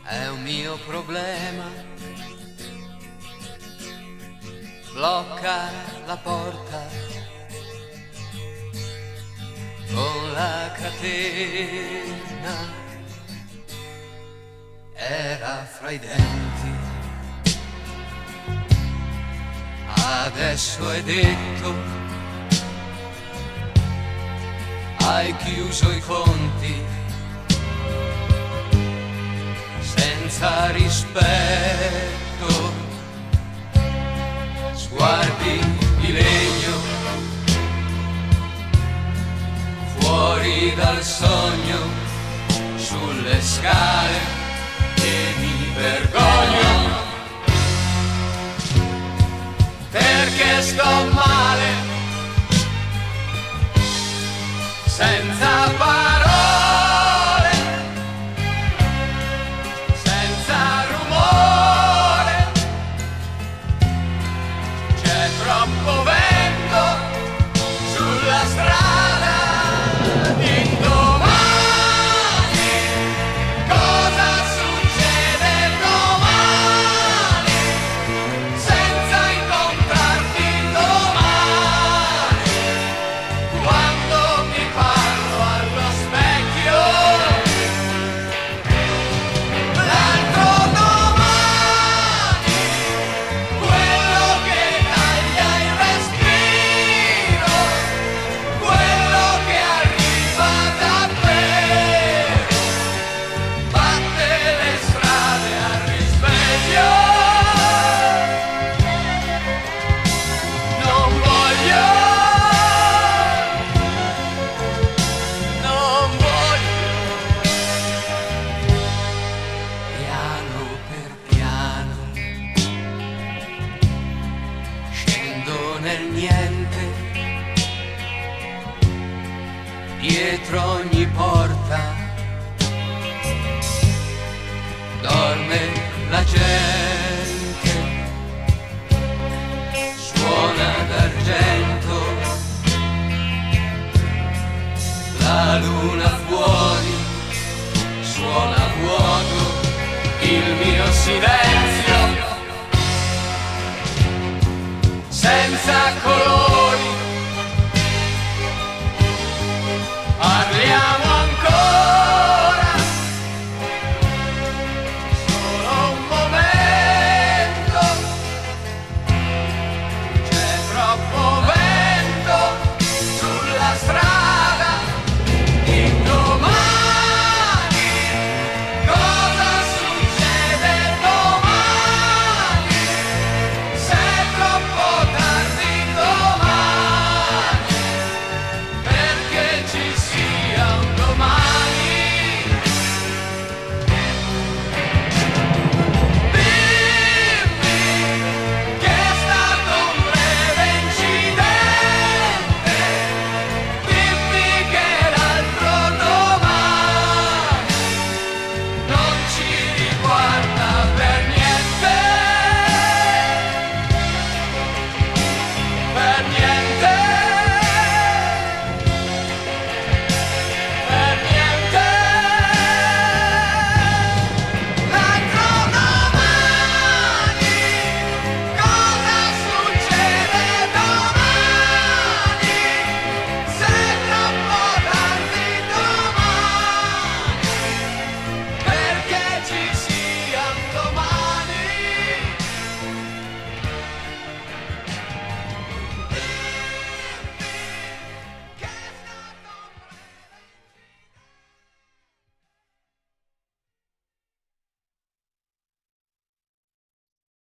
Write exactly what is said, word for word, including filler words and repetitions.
è un mio problema. Blocca la porta con la catena, era fra i denti. Adesso è detto, hai chiuso i conti senza rispetto, sguardi di legno fuori dal sogno, sulle scale e mi vergogno perché sto male, senza parole, senza rumore, c'è troppo vento sulla strada. D'indomani, cosa succede domani, senza incontrarti domani, quando mi parlo allo specchio, l'altro domani, quello che taglia il respiro, quello che arriva davvero, batte le strade al risveglio. Non voglio, non voglio, piano per piano, scendo nel niente, dietro ogni porta dorme la gente, suona d'argento la luna fuori, suona vuoto il mio silenzio, senza colore.